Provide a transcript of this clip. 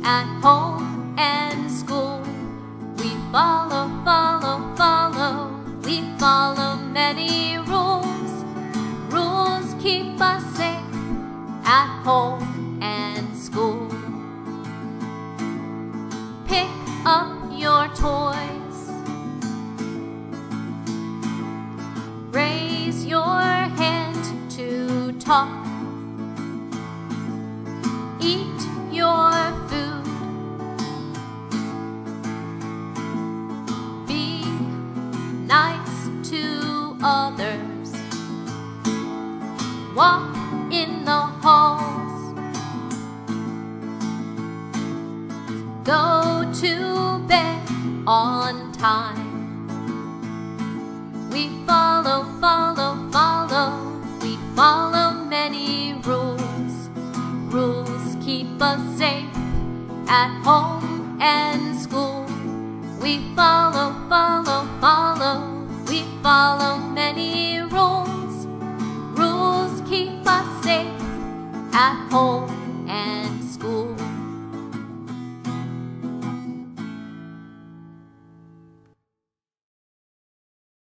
at home and school. We follow, follow, follow. We follow many rules. Rules keep us safe at home and school. Pick up your toys. Raise your hand to talk. Eat your food. Be nice to others. Walk in the halls. Go to bed on time. We follow, follow, follow. We follow many rules. Rules keep us safe at home and school. We follow, follow, follow. We follow many rules. Rules keep us safe at home and